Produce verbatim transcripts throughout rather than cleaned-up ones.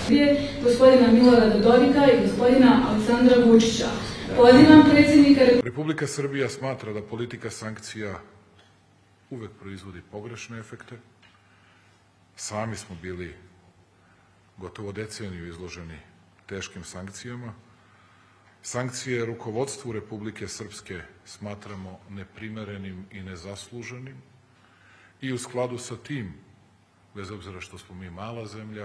gospodina Milorada Dodika i gospodina Aleksandra Vučića. Pozivam predsjednika... Republika Srbija smatra da politika sankcija uvek proizvodi pogrešne efekte. Sami smo bili gotovo deceniju izloženi teškim sankcijama. Sankcije rukovodstvu Republike Srpske smatramo neprimerenim i nezasluženim i u skladu sa tim, bez obzira što smo mi mala zemlja,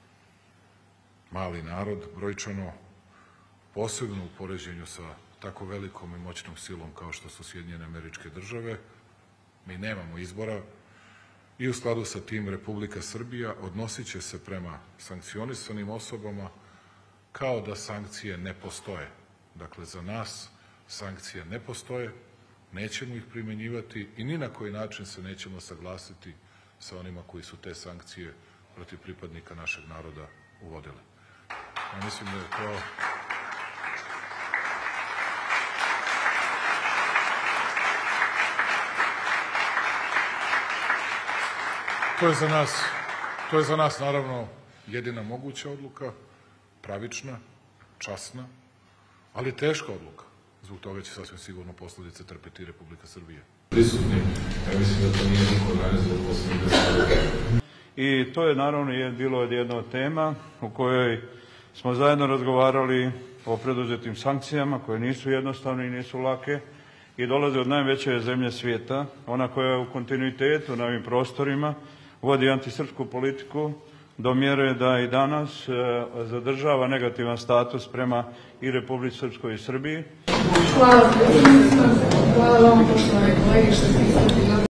mali narod, brojčano, posebno u poređenju sa tako velikom i moćnom silom kao što su Sjedinjene Američke Države, mi nemamo izbora i u skladu sa tim Republika Srbija odnosit će se prema sankcionisanim osobama kao da sankcije ne postoje. Dakle, za nas sankcije ne postoje, nećemo ih primenjivati i ni na koji način se nećemo saglasiti sa onima koji su te sankcije protiv pripadnika našeg naroda uvodili. Ja mislim da je to... To je za nas, to je za nas naravno jedina moguća odluka, pravična, časna, ali teška odluka. Zbog toga će sasvim sigurno posledice trpeti Republika Srbija. Prisutni, ja mislim da to nije niko organizovao poslednjih deset godina. I to je naravno je bilo jedna od tema u kojoj smo zajedno razgovarali o preduzetim sankcijama koje nisu jednostavne i nisu lake i dolaze od najveće zemlje svijeta, ona koja je u kontinuitetu na ovim prostorima vodi antisrpsku politiku do mjere da i danas zadržava negativan status prema i Republici Srpskoj i Srbiji. Hvala, hvala vam, poštovane kolege, što ste ispratili.